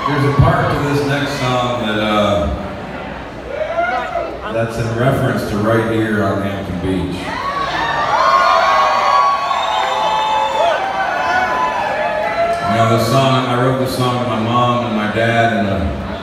There's a part to this next song that's in reference to right here on Hampton Beach. You know, this song, I wrote this song with my mom and my dad and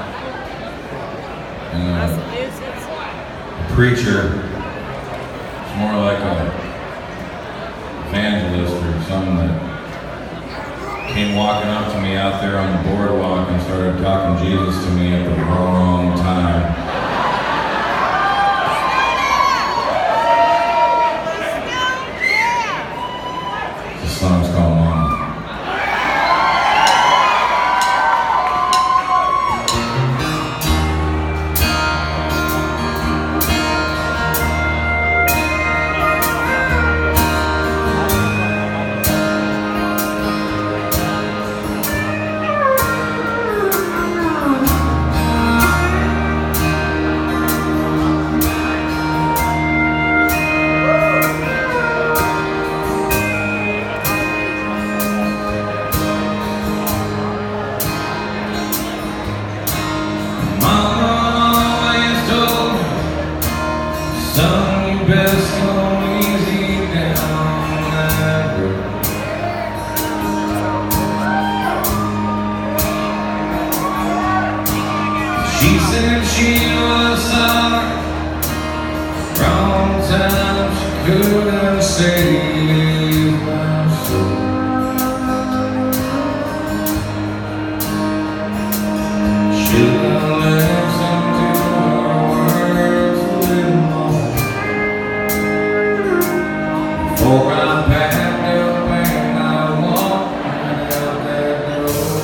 a preacher. It's more like a evangelist or someone that came walking up to me out there on the boardwalk and started talking Jesus to me at the wrong time. The song's called Mama. Son, you best go easy down that road. She said she was sorry. Wrong time, she couldn't save my soul. Should've listened to her words a little more. Before I packed up and I walked out that door.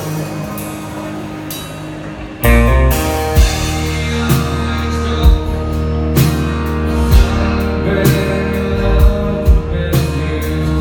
She always told me, son, baby, love the best you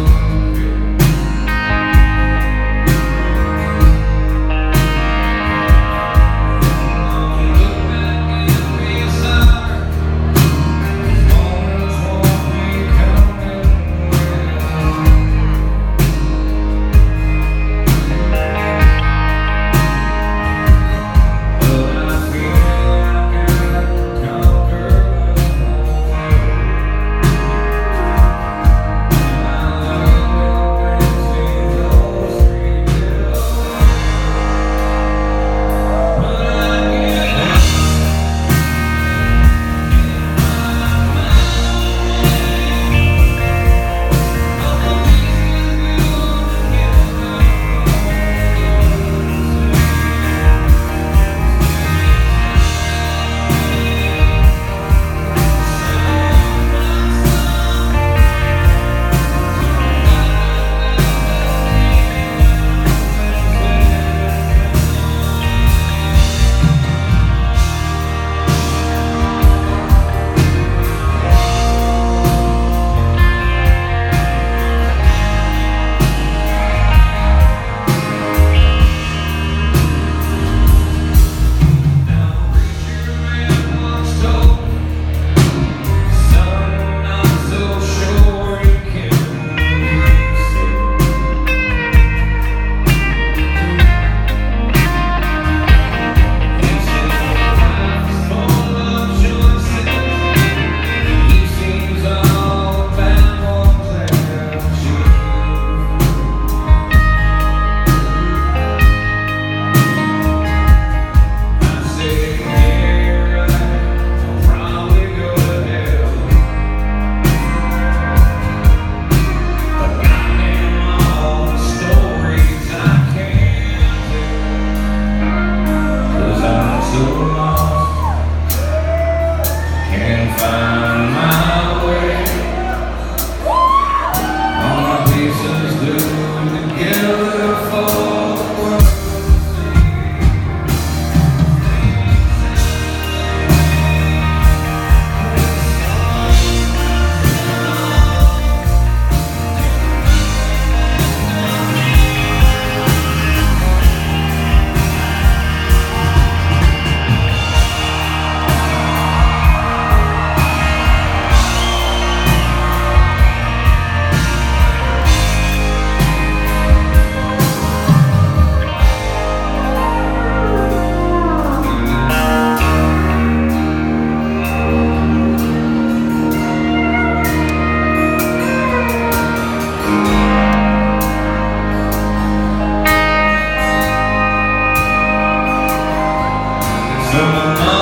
some money.